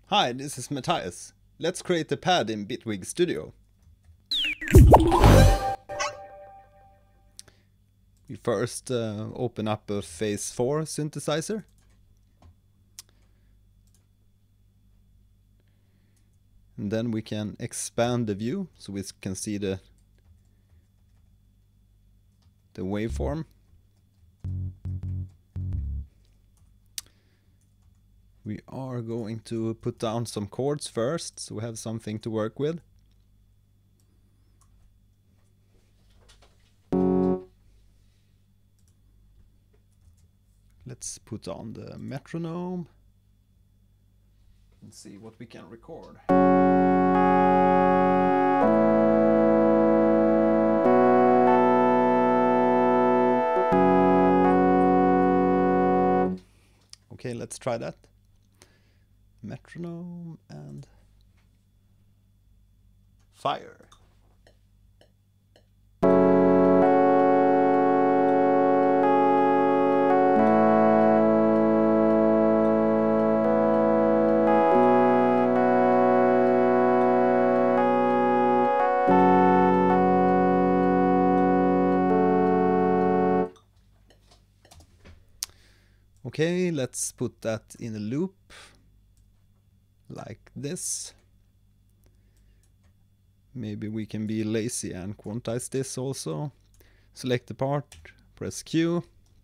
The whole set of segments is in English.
Hi, this is Matthias. Let's create a pad in Bitwig Studio. We first open up a phase 4 synthesizer. And then we can expand the view so we can see the waveform. We are going to put down some chords first, so we have something to work with. Let's put on the metronome and see what we can record. Okay, let's try that. Metronome and fire. Okay, let's put that in a loop like this. Maybe we can be lazy and quantize this also. Select the part, press Q.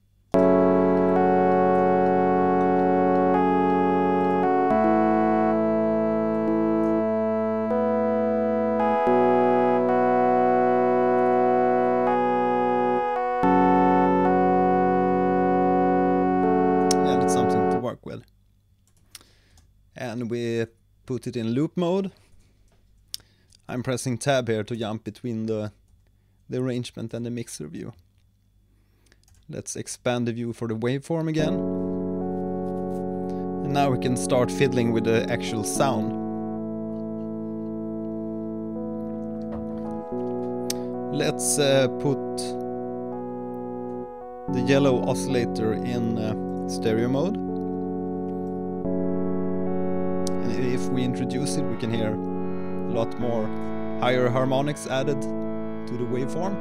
And it's something to work with. And we put it in loop mode. I'm pressing tab here to jump between the arrangement and the mixer view. Let's expand the view for the waveform again. And now we can start fiddling with the actual sound. Let's put the yellow oscillator in stereo mode. And if we introduce it, we can hear a lot more higher harmonics added to the waveform.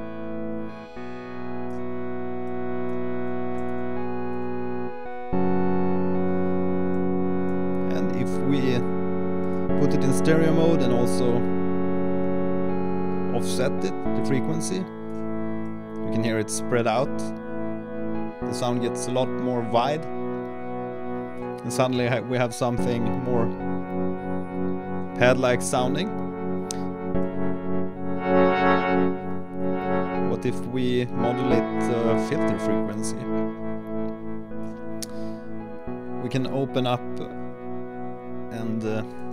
And if we put it in stereo mode and also offset it, the frequency, you can hear it spread out. The sound gets a lot more wide. And suddenly we have something more pad-like sounding. What if we modulate the filter frequency? We can open up and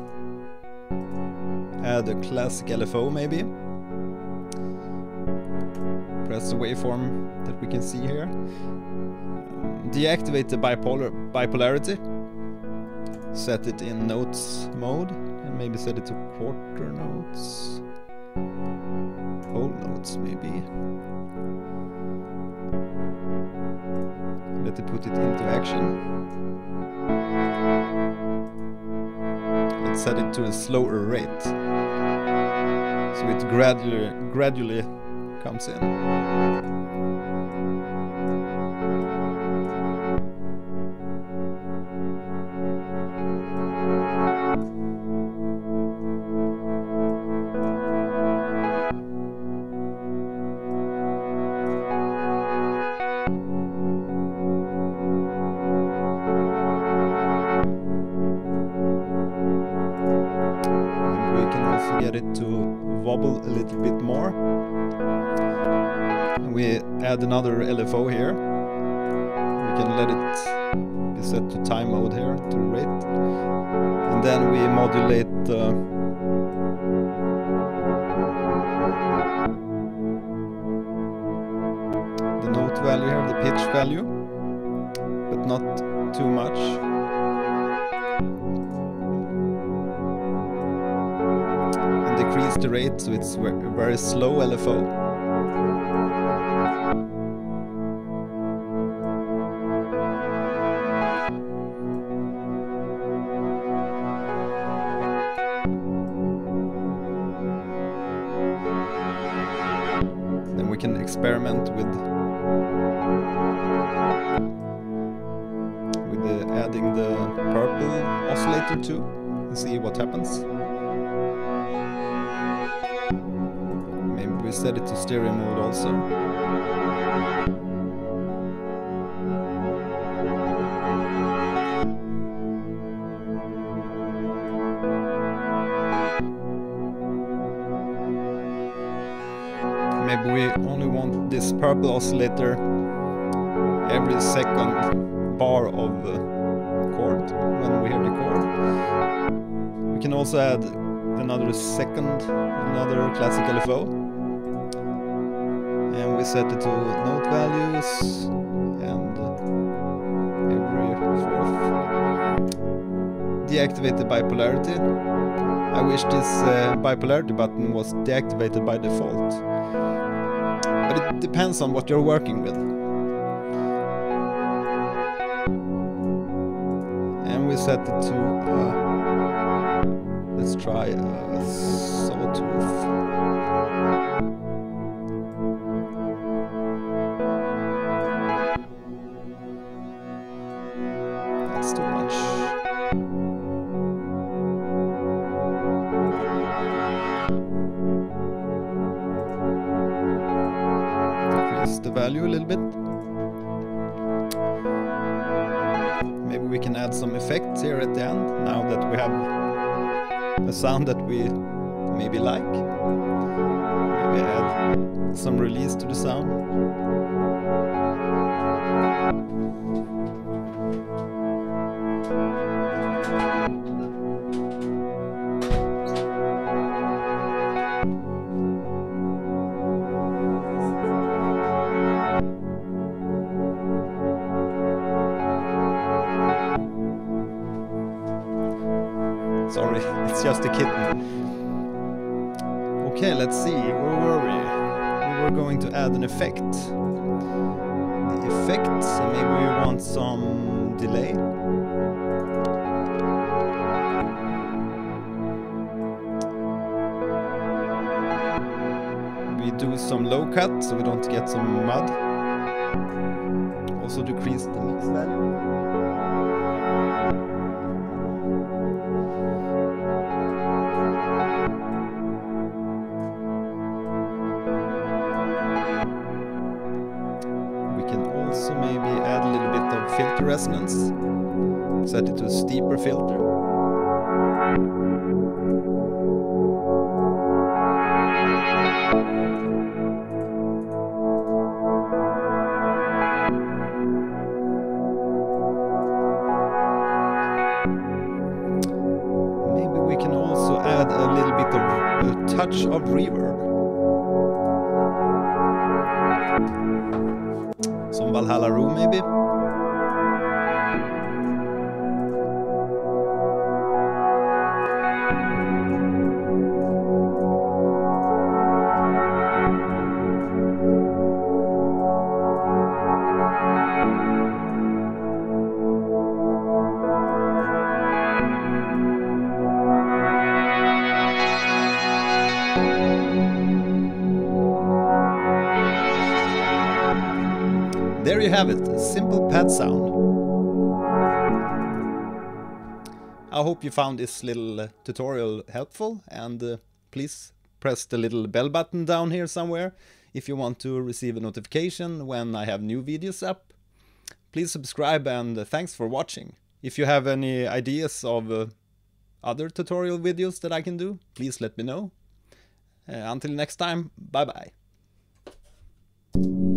add a Classic LFO maybe. Press the waveform that we can see here. Deactivate the bipolarity. Set it in notes mode and maybe set it to quarter notes. Whole notes maybe. Let it put it into action. Let's set it to a slower rate, so it gradually comes in. Get it to wobble a little bit more. And we add another LFO here. We can let it be set to time mode here, to rate. And then we modulate the note value here, the pitch value, but not too much. Decrease the rate so it's a very slow LFO. can experiment with adding the purple oscillator too and see what happens. Maybe we set it to stereo mode also. Maybe we only want this purple oscillator every second bar of chord when we hear the chord. We can also add another classic LFO, and we set it to note values and every fourth. Deactivate the bipolarity. I wish this bipolarity button was deactivated by default, but it depends on what you're working with. And we set it to, let's try a sawtooth. That's too much. Decrease the value a little bit. Maybe we can add some effects here at the end, now that we have a sound that we maybe like. Maybe add some release to the sound. Sorry, it's just a kitten. Okay, let's see, where were we? We were going to add an effect. The effect, so maybe we want some delay. We do some low cut so we don't get some mud. Also decrease the mix value. Also maybe add a little bit of filter resonance, set it to a steeper filter. Maybe we can also add a little bit of a touch of reverb. Some Valhalla Room maybe. There you have it, a simple pad sound. I hope you found this little tutorial helpful, and please press the little bell button down here somewhere if you want to receive a notification when I have new videos up. Please subscribe, and thanks for watching. If you have any ideas of other tutorial videos that I can do, please let me know. Until next time, bye bye.